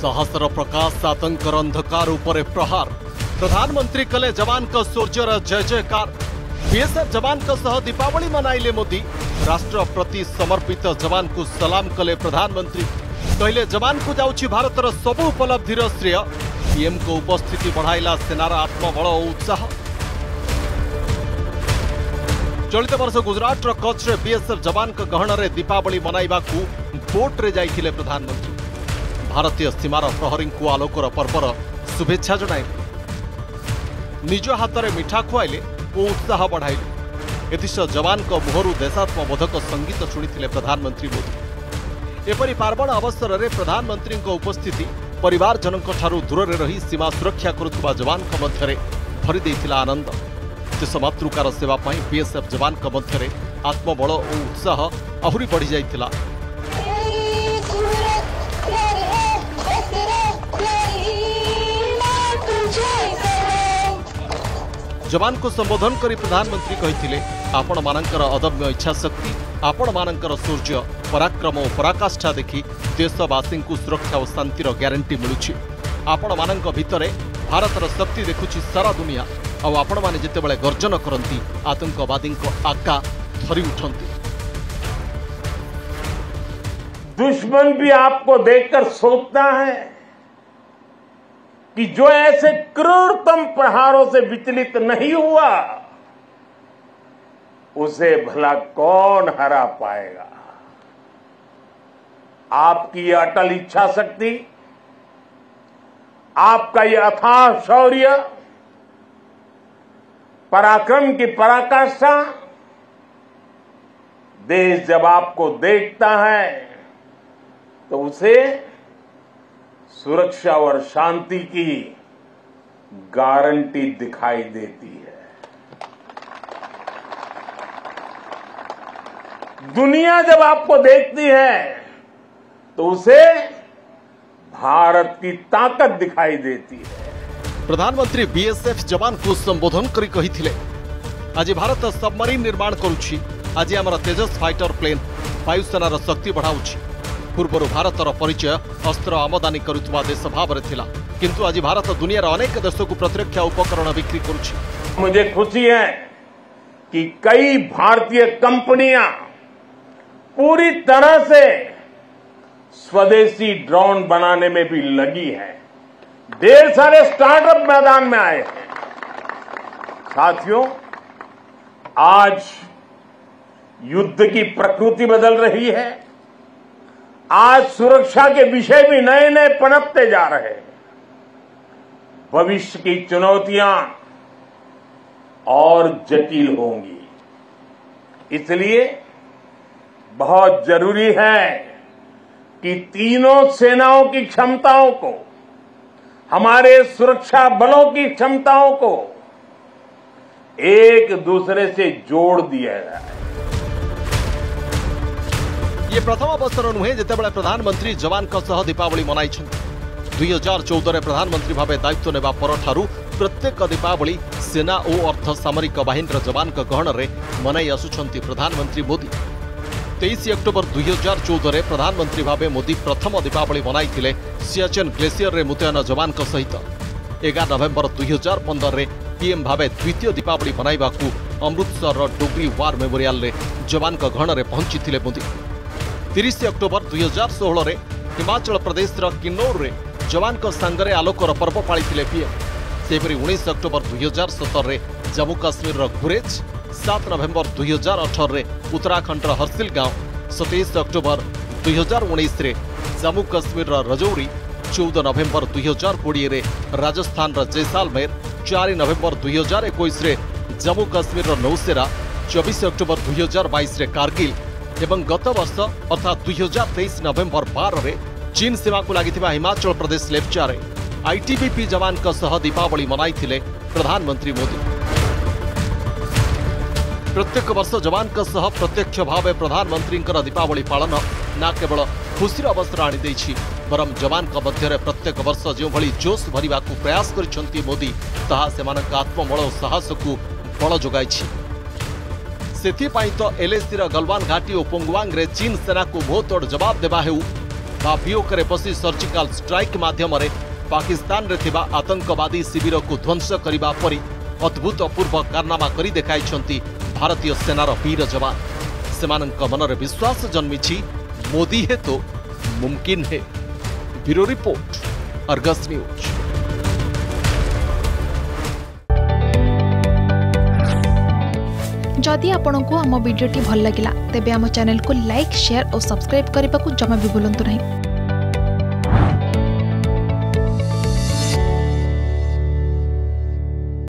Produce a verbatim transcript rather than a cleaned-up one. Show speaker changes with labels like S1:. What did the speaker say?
S1: साहसर प्रकाश आतंकर अंधकार उपरे प्रहार प्रधानमंत्री कले जवान का शौर्यर जय जयकार बीएसएफ जवान का सह दीपावली मनाइले मोदी राष्ट्र प्रति समर्पित जवान को सलाम कले प्रधानमंत्री कहले जवान को जाउछि भारतर सबु उपलब्धिर श्रेय पीएम को उपस्थिति बढ़ाइला सेनार आत्मबल और उत्साह। चलित वर्ष गुजरात कच्छ रे बीएसएफ जवान का गहन रे दीपावली मनाइबा को बोट रे जाइथिले प्रधानमंत्री भारतीय सीमार प्रहरी को आलोकर पर्वर शुभेच्छा जणाइले निज हाथ में मिठा खुआइले और उत्साह बढ़ाइले एथिस जवान को मुहरु देशात्मबोधक संगीत शुणिथिले प्रधानमंत्री मोदी। एपरी पार्वण अवसर में प्रधानमंत्री उपस्थिति परिवार जनक ठारू दूर में रही सीमा सुरक्षा करुवा जवान मध्य भरी देइथिला आनंद देश मातृकार सेवा बीएसएफ जवान मध्य आत्मबल और उत्साह आहुरी बढ़ी जाइथिला। जवान को संबोधन करी प्रधानमंत्री कहिथिले आपण मानकर अदम्य इच्छा शक्ति आपण मानकर शौर्य पराक्रम और पराकाष्ठा देखि देशवासी को सुरक्षा और शांतिर ग्यारंटी मिलुछि आपण मानक भितरे भारतर शक्ति देखुछि सारा दुनिया और आपण माने जेतेबेले गर्जन करंती आतंकवादी को आका धरी उठंती।
S2: दुश्मन भी आपको देखकर सोचता है कि जो ऐसे क्रूरतम प्रहारों से विचलित नहीं हुआ उसे भला कौन हरा पाएगा। आपकी यह अटल इच्छा शक्ति आपका यह अथाह शौर्य पराक्रम की पराकाष्ठा देश जब आपको देखता है तो उसे सुरक्षा और शांति की गारंटी दिखाई देती है। दुनिया जब आपको देखती है तो उसे भारत की ताकत दिखाई देती है।
S1: प्रधानमंत्री बीएसएफ जवान को संबोधन करी कहिथिले आज भारत सबमरीन निर्माण करुछि आज आमर तेजस फाइटर प्लेन वायुसेनार शक्ति बढ़ाउछि पूर्वर भारतर परिचय अस्त्र आमदानी करुवा देश भाव में थिला किंतु आज भारत दुनियार अनेक देशों को प्रतिरक्षा उपकरण बिक्री करुछि।
S2: मुझे खुशी है कि कई भारतीय कंपनियां पूरी तरह से स्वदेशी ड्रोन बनाने में भी लगी हैं। ढेर सारे स्टार्टअप मैदान में आए हैं। साथियों, आज युद्ध की प्रकृति बदल रही है। आज सुरक्षा के विषय भी नए नए पनपते जा रहे हैं। भविष्य की चुनौतियां और जटिल होंगी। इसलिए बहुत जरूरी है कि तीनों सेनाओं की क्षमताओं को हमारे सुरक्षा बलों की क्षमताओं को एक दूसरे से जोड़ दिया जाए।
S1: ये प्रथम अवसर नुहे जितेबाला प्रधानमंत्री जवान का सह दीपावली मनाई दुई हजार चौदह प्रधानमंत्री भाव दायित्व नेबा परठारु प्रत्येक दीपावली सेना और अर्धसामरिक बाहिनी जवान का गहन में मनाई आसुछंती प्रधानमंत्री मोदी। तेईस अक्टोबर दुई हजार चौदह प्रधानमंत्री भाव मोदी प्रथम दीपावली मनाई सियाचेन ग्लेशियर रे मुतयन जवान का सहित एगार नवेम्बर दुई हजार पंद्रह में पीएम भाव द्वितीय दीपावली मनाइबा अमृतसर डोगरी वार मेमोरियल रे जवान का गहन में पहुंची मोदी। तीस अक्टोबर दुई हजार षोह हिमाचल प्रदेश किन्नौर रे जवान का सांगरे आलोकर पर्व पाली पीएम। सेपरी उन्नीस अक्टोबर दुई हजार सतर जम्मू काश्मीर गुरेज सात नवेम्बर दुई हजार अठर उत्तराखंड हरसिल गांव सतैश अक्टोबर दुई हजार उन्नीस जम्मू काश्मीर रजौरी चौदह नवेम्बर दुई हजार कोड़े राजस्थान जैसालमेर चार नवेम्बर दुई हजार इक्कीस जम्मू काश्मीर नौसेरा चौबीस अक्टोबर दुई हजार बैस कारगिल एवं गत वर्ष अर्थात दुई हजार तेईस नवेम्बर बारह चीन सीमा को लगी हिमाचल प्रदेश लेप्चारे आईटीबीपी जवान का सह दीपावली मनाई प्रधानमंत्री मोदी। प्रत्येक वर्ष जवान का सह प्रत्यक्ष भाव प्रधानमंत्री दीपावली पालन न केवल खुशी अवसर आनी बरम जवान का मध्य प्रत्येक वर्ष जो भली जोश भरवा प्रयास कर मोदी ताहा सेमानक आत्मबल और साहस को बल जोगाई। सेथिपाई तो एलएसी गलवान घाटी और पोंगवांग रे चीन सेना को मुहतोड़ जवाब देवा हेउ बा पिओके पशि सर्जिकल स्ट्राइक माध्यम पाकिस्तान रे थिबा आतंकवादी शिविर को ध्वंस करने परि अद्भुतपूर्व कारनामा करी देखाइछंती भारतीय सेनार वीर जवान। सेमानंक मनरे विश्वास जन्मिछि मोदी है तो मुमकिन है। Bureau report, Argus news.
S3: जदि आपंक आम भिडी भल लगा तेब आम चैनल को लाइक, शेयर और सब्सक्राइब करने को जमा भी भूलु नहीं।